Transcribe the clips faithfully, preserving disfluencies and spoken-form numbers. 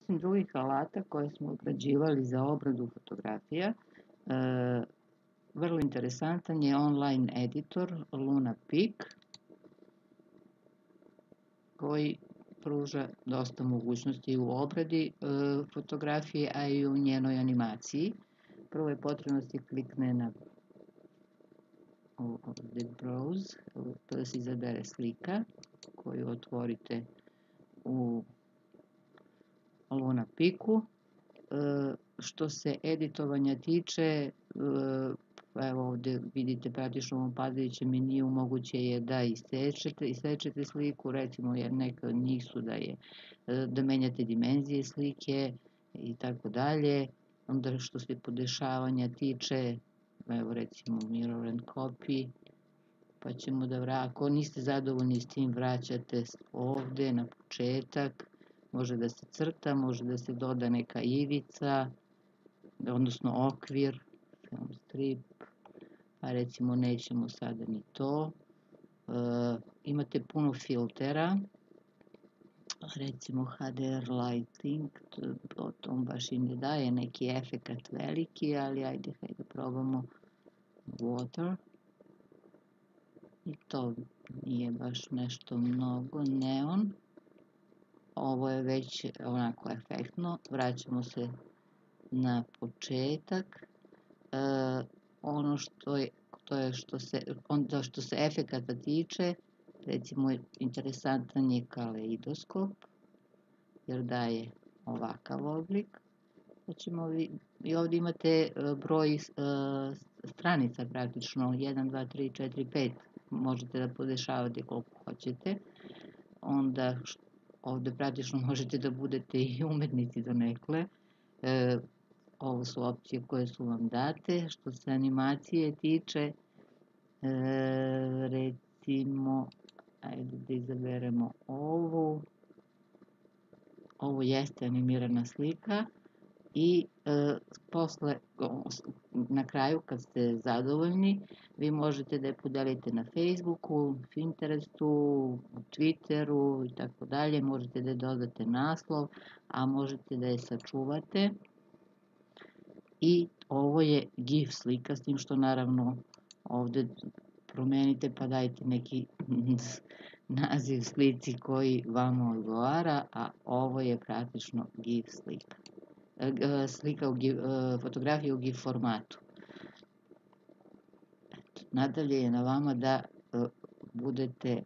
Osim drugih alata koje smo obrađivali za obradu fotografija, vrlo interesantan je online editor LunaPic, koji pruža dosta mogućnosti u obradi fotografije, a i u njenoj animaciji. Prvo je potrebno da se klikne na ovdje Browse, da se izabere slika koju otvorite u LunaPicu. Što se editovanja tiče, evo ovdje vidite praktično u ovom padajućem meniju moguće je da isečete, isečete sliku, recimo jer neke od njih su da je da menjate dimenzije slike i tako dalje. Onda što se podešavanja tiče, evo recimo mirror and copy, pa ćemo da vratimo, ako niste zadovoljni s tim vraćate ovdje na početak, može da se crta, može da se doda neka ivica, odnosno okvir, film strip, pa recimo nećemo sada ni to. E, imate puno filtera, recimo H D R lighting, to, to baš i ne daje neki efekat veliki, ali ajde, hajde da probamo water. I to nije baš nešto mnogo, neon. Ovo je već onako efektno, vraćamo se na početak. E, ono što je, to je što se, onda što se efekata tiče, recimo interesantan je kaleidoskop, jer daje ovakav oblik. Ćemo vi, i ovdje imate broj e, stranica praktično, jedan, dva, tri, četiri, pet, možete da podešavate koliko hoćete. Onda ovdje praktično možete da budete i umetnici donekle. E, ovo su opcije koje su vam date. Što se animacije tiče, e, recimo, ajde da izaberemo ovu. Ovo jeste animirana slika i e, posle, na kraju kad ste zadovoljni, vi možete da je podelite na Facebooku, Pinterestu, Twitteru i tako dalje, možete da je dodate naslov, a možete da je sačuvate. I ovo je GIF slika, s tim što naravno ovdje promenite pa dajte neki naziv slici koji vama odgovara, a ovo je praktično GIF slika. Slika u GIF, fotografija u GIF formatu. Eto, nadalje je na vama da budete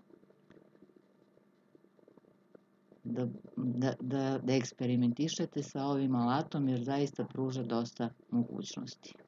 da, da, da, da eksperimentišete sa ovim alatom, jer zaista pruža dosta mogućnosti.